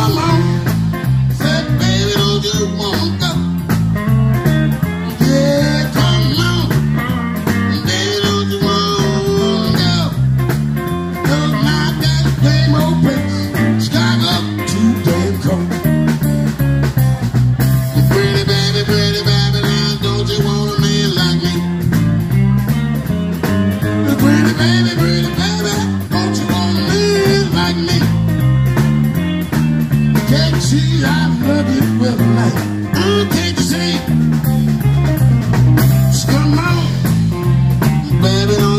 come on. Said, baby, don't you wanna go? Yeah, come on. Baby, don't you wanna go? Cause my dad's same old place, Chicago, too damn cold. Pretty baby, now don't you want a man like me? Pretty baby, don't you want a man like me? Can't you see I love you with a light? Can't you see? Just come on, baby, don't